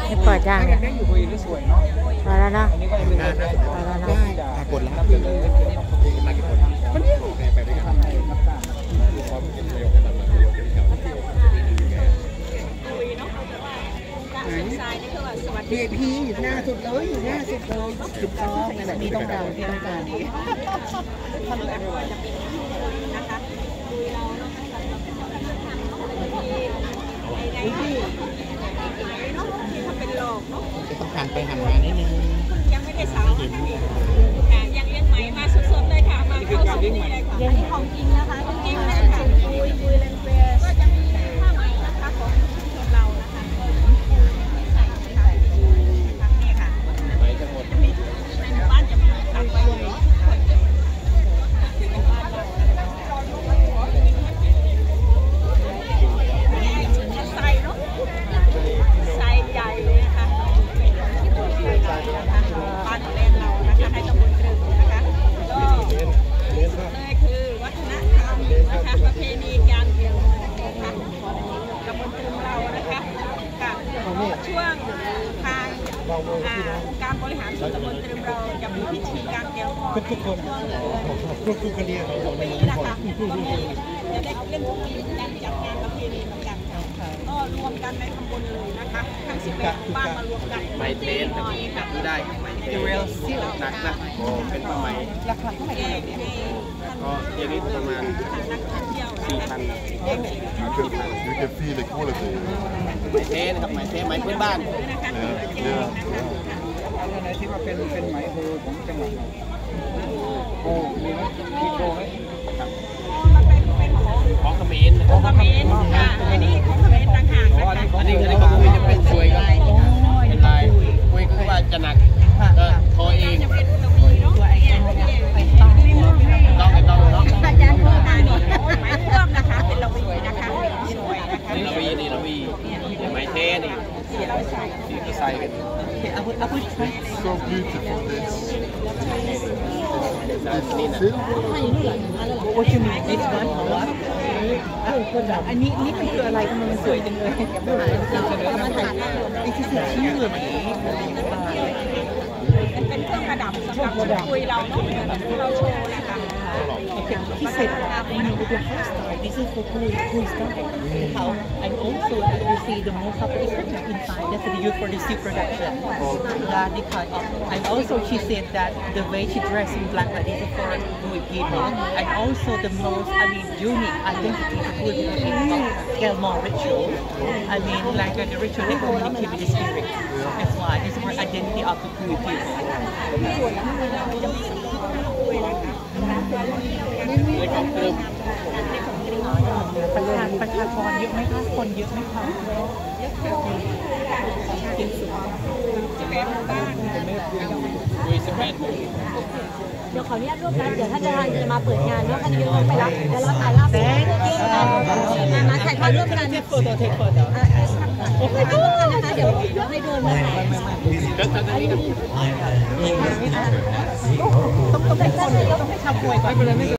นี่เปิดยังเนี่ยอยู่คุยสวยเนาะพอแล้วนะพอแล้วนะกดแล้วครับเลยมากี่คนคนนี้ไปด้วยกันพี่พี่อยู่หน้าสุดเลยอยู่หน้าสุดเลยถูกต้องในแบบนี้ต้องการที่ต้องการนี้ต้องการไปหันมานิดนึงยังไม่ได้สาวยังเลี้ยงไหมมาสดๆเลยค่ะมาเข้าสู่นี่เลยค่ะอันนี้ของจริงนะคะจริงเลยค่ะคุยเลนเฟสก็จะมีผ้าไหมนะคะของชุมชนเรานะคะใส่นี่ค่ะไหมทั้งหมดในหมู่บ้านจะมีตักไปเลยใส่เนาะใส่ใหญ่เลยนะคะบ้านแลนเรานะคะให้ตำบลตรึงนะคะก็ที่สุดเลยคือวัฒนธรรมนะคะประเพณีการเกี่ยวนะคะตำบลตรึงเรานะคะกับช่วงทางการบริหารส่วนตำบลตรึงเราจะมีพิธีการเกี่ยวทุกคนทุกคนเรียกปีนะคะจะได้เรื่องทุกปีการจัดงานประเพณีเหมือนกันก็รวมกันในตำบลเลยนะคะทั้ง18บ้านมารวมกันไม้เทนจับดูได้เรลซิลหนักนะเป็นผ้าไหมราคาเท่าไหร่ก็เดี๋ยวนี้ประมาณ 4,000 You can feel the quality ไม้เทนครับไม้เทนไม้พื้นบ้านอะไรที่ว่าเป็นไหมโฮของจังหวัดโฮมีไหมมีโฮไหมมันเป็นของเขมรของเขมรค่ะอันนี้ของเขมรต่างหากนะคะอันนี้ของคุยจะเป็นสวยครับเป็นลายคุยคือว่าจะหนักก็ทอเองจะเป็นตรงนี้เนาะต้องเนาะอาจารย์พูดมานี่ไม้พ่วงนะคะเป็นระวีนะคะสวยนะคะนี่ระวีไม้เทนี่สีเราใส่สีก็ใส่กัน so beautiful this นี่นะ What you mean this one อันนี้นี่มันคืออะไรทำไมมันสวยจังเลยไอ้ที่สีชื่อไหมเป็นเครื่องประดับสำหรับคุยเราเนาะเราโชว์นะคะ He said, with your hairstyle, this is for cool stuff. How, and also, you see the most of the equipment inside, that's the use for the soup production. And also, she said that the way she dressed in black, that is for Louis people. And also, the most, unique identity of Louis people is Gelmore ritual. Like the ritual, they communicate with the spirit. That's why it's for identity of the Louis people. ประชากรเยอะไหมคะคนเยอะไหมคะคุย18 โมงเดี๋ยวขออนุญาตร่วมกันเดี๋ยวท่านประธานจะมาเปิดงานเนาะท่านจะลงไปรับเดี๋ยวเราถ่ายภาพมาถ่ายภาพร่วมกันเทคโฟโต้นะคะเดี๋ยวให้เดินมาไหนต้องให้ชาวป่วยก่อน